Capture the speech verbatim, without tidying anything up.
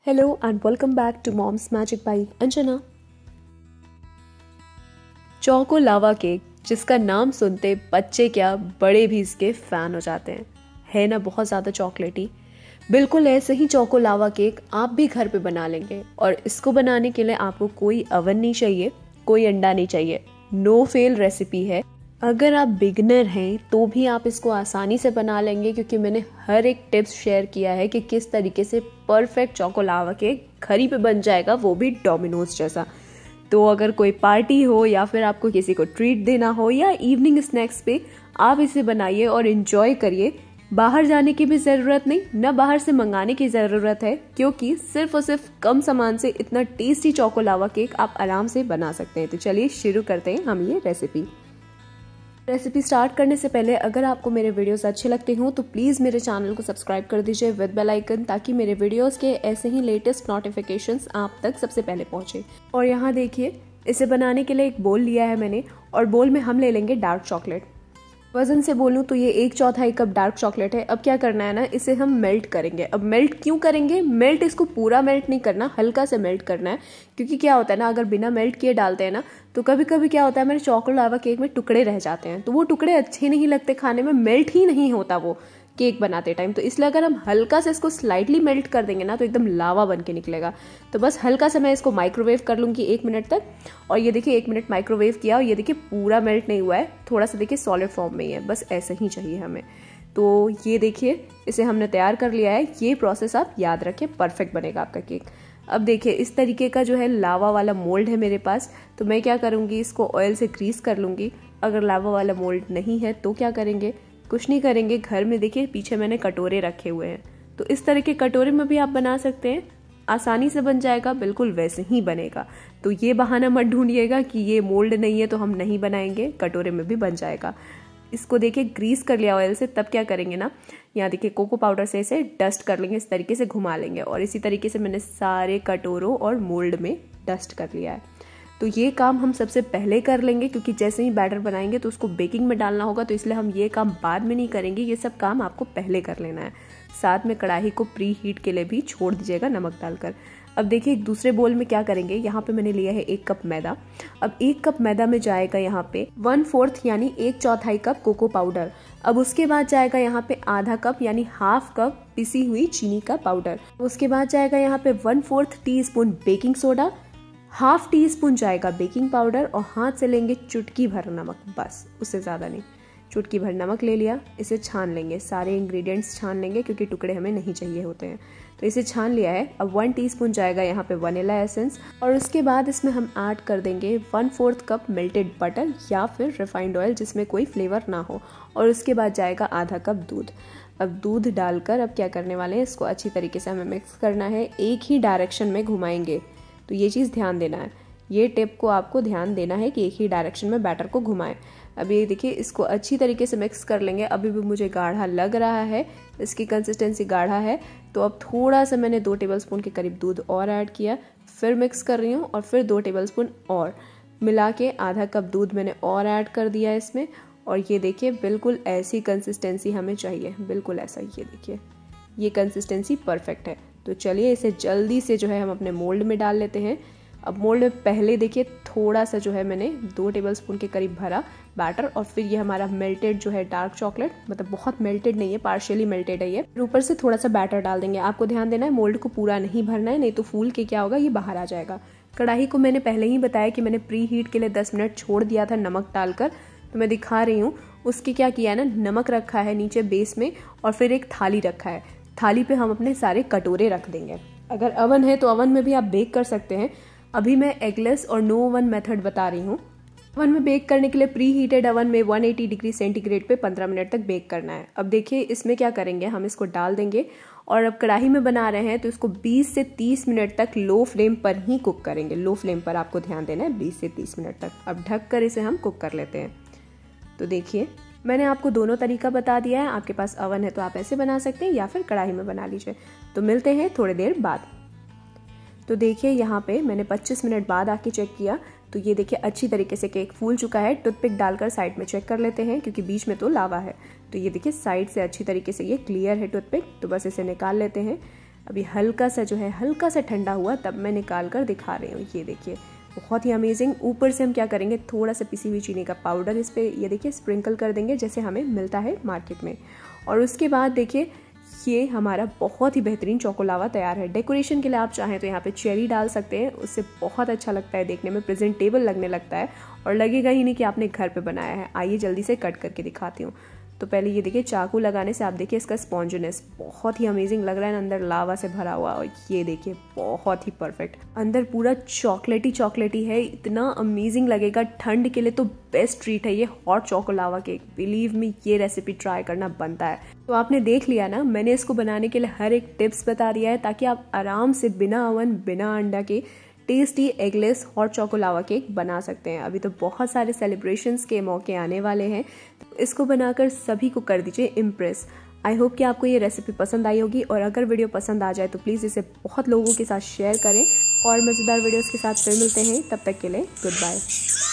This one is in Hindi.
Hello and welcome back to Mom's Magic by Anjana. Choco lava cake जिसका नाम सुनते बच्चे क्या बड़े भी इसके फैन हो जाते हैं, है ना बहुत ज़्यादा चॉकलेटी। बिल्कुल ऐसे ही चोको लावा केक आप भी घर पे बना लेंगे और इसको बनाने के लिए आपको कोई अवन नहीं चाहिए, कोई अंडा नहीं चाहिए। नो फेल रेसिपी है। अगर आप बिगनर हैं तो भी आप इसको आसानी से बना लेंगे क्योंकि मैंने हर एक टिप्स शेयर किया है कि किस तरीके से परफेक्ट चोको लावा केक घर ही पे बन जाएगा, वो भी डोमिनोज जैसा। तो अगर कोई पार्टी हो या फिर आपको किसी को ट्रीट देना हो या इवनिंग स्नैक्स पे आप इसे बनाइए और इन्जॉय करिए। बाहर जाने की भी ज़रूरत नहीं, ना बाहर से मंगाने की ज़रूरत है क्योंकि सिर्फ और सिर्फ कम सामान से इतना टेस्टी चोको लावा केक आप आराम से बना सकते हैं। तो चलिए शुरू करते हैं हम ये रेसिपी। रेसिपी स्टार्ट करने से पहले अगर आपको मेरे वीडियोस अच्छे लगते हों तो प्लीज़ मेरे चैनल को सब्सक्राइब कर दीजिए विद बेल आइकन, ताकि मेरे वीडियोस के ऐसे ही लेटेस्ट नोटिफिकेशंस आप तक सबसे पहले पहुंचे। और यहाँ देखिए, इसे बनाने के लिए एक बोल लिया है मैंने और बोल में हम ले लेंगे डार्क चॉकलेट। वजन से बोलूँ तो ये एक चौथाई कप डार्क चॉकलेट है। अब क्या करना है ना, इसे हम मेल्ट करेंगे। अब मेल्ट क्यों करेंगे? मेल्ट इसको पूरा मेल्ट नहीं करना, हल्का से मेल्ट करना है। क्योंकि क्या होता है ना, अगर बिना मेल्ट किए डालते हैं ना तो कभी कभी क्या होता है मेरे चोको लावा केक में टुकड़े रह जाते हैं, तो वो टुकड़े अच्छे नहीं लगते खाने में, मेल्ट ही नहीं होता वो केक बनाते टाइम। तो इसलिए अगर हम हल्का से इसको स्लाइटली मेल्ट कर देंगे ना तो एकदम लावा बन के निकलेगा। तो बस हल्का से मैं इसको माइक्रोवेव कर लूँगी एक मिनट तक। और ये देखिए एक मिनट माइक्रोवेव किया और ये देखिए पूरा मेल्ट नहीं हुआ है, थोड़ा सा देखिए सॉलिड फॉर्म में ही है, बस ऐसे ही चाहिए हमें। तो ये देखिए इसे हमने तैयार कर लिया है। ये प्रोसेस आप याद रखें, परफेक्ट बनेगा आपका केक। अब देखिए इस तरीके का जो है लावा वाला मोल्ड है मेरे पास, तो मैं क्या करूँगी, इसको ऑयल से ग्रीस कर लूँगी। अगर लावा वाला मोल्ड नहीं है तो क्या करेंगे, कुछ नहीं करेंगे, घर में देखिए पीछे मैंने कटोरे रखे हुए हैं, तो इस तरह के कटोरे में भी आप बना सकते हैं, आसानी से बन जाएगा, बिल्कुल वैसे ही बनेगा। तो ये बहाना मत ढूंढिएगा कि ये मोल्ड नहीं है तो हम नहीं बनाएंगे, कटोरे में भी बन जाएगा। इसको देखिए ग्रीस कर लिया ऑयल से। तब क्या करेंगे ना, यहाँ देखिए कोको पाउडर से इसे डस्ट कर लेंगे, इस तरीके से घुमा लेंगे। और इसी तरीके से मैंने सारे कटोरों और मोल्ड में डस्ट कर लिया है। तो ये काम हम सबसे पहले कर लेंगे क्योंकि जैसे ही बैटर बनाएंगे तो उसको बेकिंग में डालना होगा, तो इसलिए हम ये काम बाद में नहीं करेंगे, ये सब काम आपको पहले कर लेना है। साथ में कढ़ाई को प्री हीट के लिए भी छोड़ दीजिएगा नमक डालकर। अब देखिए एक दूसरे बोल में क्या करेंगे, यहाँ पे मैंने लिया है एक कप मैदा। अब एक कप मैदा में जाएगा यहाँ पे वन फोर्थ यानी एक चौथाई कप कोको पाउडर। अब उसके बाद जाएगा यहाँ पे आधा कप यानी हाफ कप पिसी हुई चीनी का पाउडर। उसके बाद जाएगा यहाँ पे one fourth teaspoon baking soda, half teaspoon जाएगा बेकिंग पाउडर और हाथ से लेंगे चुटकी भर नमक, बस उससे ज़्यादा नहीं। चुटकी भर नमक ले लिया, इसे छान लेंगे, सारे इंग्रेडिएंट्स छान लेंगे क्योंकि टुकड़े हमें नहीं चाहिए होते हैं। तो इसे छान लिया है। अब वन टीस्पून जाएगा यहाँ पे वनीला एसेंस और उसके बाद इसमें हम ऐड कर देंगे one fourth cup melted butter या फिर रिफाइंड ऑयल जिसमें कोई फ्लेवर ना हो। और उसके बाद जाएगा आधा कप दूध। अब दूध डालकर अब क्या करने वाले हैं, इसको अच्छी तरीके से हमें मिक्स करना है, एक ही डायरेक्शन में घुमाएंगे। तो ये चीज़ ध्यान देना है, ये टिप को आपको ध्यान देना है कि एक ही डायरेक्शन में बैटर को घुमाएं। अब ये देखिए इसको अच्छी तरीके से मिक्स कर लेंगे। अभी भी मुझे गाढ़ा लग रहा है, इसकी कंसिस्टेंसी गाढ़ा है, तो अब थोड़ा सा मैंने दो टेबलस्पून के करीब दूध और ऐड किया, फिर मिक्स कर रही हूँ और फिर दो टेबलस्पून और मिला के आधा कप दूध मैंने और ऐड कर दिया इसमें। और ये देखिए बिल्कुल ऐसी कंसिस्टेंसी हमें चाहिए, बिल्कुल ऐसा। ये देखिए ये कंसिस्टेंसी परफेक्ट है। तो चलिए इसे जल्दी से जो है हम अपने मोल्ड में डाल लेते हैं। अब मोल्ड में पहले देखिए थोड़ा सा जो है मैंने दो टेबलस्पून के करीब भरा बैटर और फिर ये हमारा मेल्टेड जो है डार्क चॉकलेट, मतलब बहुत मेल्टेड नहीं है, पार्शियली मेल्टेड है ये। फिर ऊपर से थोड़ा सा बैटर डाल देंगे। आपको ध्यान देना है मोल्ड को पूरा नहीं भरना है, नहीं तो फूल के क्या होगा, ये बाहर आ जाएगा। कढ़ाई को मैंने पहले ही बताया कि मैंने प्री हीट के लिए दस मिनट छोड़ दिया था नमक डालकर, तो मैं दिखा रही हूँ। उसके क्या किया है ना, नमक रखा है नीचे बेस में और फिर एक थाली रखा है, थाली पे हम अपने सारे कटोरे रख देंगे। अगर अवन है तो अवन में भी आप बेक कर सकते हैं। अभी मैं एगलेस और नो ओवन मेथड बता रही हूँ। अवन में बेक करने के लिए प्री हीटेड अवन में एक सौ अस्सी डिग्री सेंटीग्रेड पे पंद्रह मिनट तक बेक करना है। अब देखिए इसमें क्या करेंगे, हम इसको डाल देंगे और अब कढ़ाई में बना रहे हैं तो इसको बीस से तीस मिनट तक लो फ्लेम पर ही कुक करेंगे। लो फ्लेम पर आपको ध्यान देना है, बीस से तीस मिनट तक। अब ढक कर इसे हम कुक कर लेते हैं। तो देखिए मैंने आपको दोनों तरीका बता दिया है, आपके पास अवन है तो आप ऐसे बना सकते हैं या फिर कढ़ाई में बना लीजिए। तो मिलते हैं थोड़ी देर बाद। तो देखिए यहाँ पे मैंने पच्चीस मिनट बाद आके चेक किया, तो ये देखिए अच्छी तरीके से केक फूल चुका है। टूथपिक डालकर साइड में चेक कर लेते हैं क्योंकि बीच में तो लावा है। तो ये देखिए साइड से अच्छी तरीके से ये क्लियर है टूथपिक, तो बस इसे निकाल लेते हैं। अभी हल्का सा जो है हल्का सा ठंडा हुआ तब मैं निकाल कर दिखा रही हूँ। ये देखिए बहुत ही अमेजिंग। ऊपर से हम क्या करेंगे, थोड़ा सा पिसी हुई चीनी का पाउडर इस पर ये देखिए स्प्रिंकल कर देंगे जैसे हमें मिलता है मार्केट में। और उसके बाद देखिए ये हमारा बहुत ही बेहतरीन चोको लावा तैयार है। डेकोरेशन के लिए आप चाहें तो यहाँ पे चेरी डाल सकते हैं, उससे बहुत अच्छा लगता है, देखने में प्रेजेंटेबल लगने लगता है और लगेगा ही नहीं कि आपने घर पे बनाया है। आइए जल्दी से कट करके दिखाती हूँ। तो पहले ये देखिए चाकू लगाने से आप देखिए इसका स्पॉन्जीनेस बहुत ही अमेजिंग लग रहा है, अंदर लावा से भरा हुआ। और ये देखिए बहुत ही परफेक्ट, अंदर पूरा चॉकलेटी चॉकलेटी है, इतना अमेजिंग लगेगा। ठंड के लिए तो बेस्ट ट्रीट है ये hot choco lava cake. Believe me ये रेसिपी ट्राई करना बनता है। तो आपने देख लिया ना, मैंने इसको बनाने के लिए हर एक टिप्स बता दिया है ताकि आप आराम से बिना ओवन बिना अंडा के tasty eggless hot choco lava cake बना सकते हैं। अभी तो बहुत सारे सेलिब्रेशंस के मौके आने वाले हैं, तो इसको बनाकर सभी को कर दीजिए इम्प्रेस। आई होप कि आपको ये रेसिपी पसंद आई होगी और अगर वीडियो पसंद आ जाए तो प्लीज़ इसे बहुत लोगों के साथ शेयर करें और मज़ेदार वीडियोस के साथ फिर मिलते हैं। तब तक के लिए गुड बाय।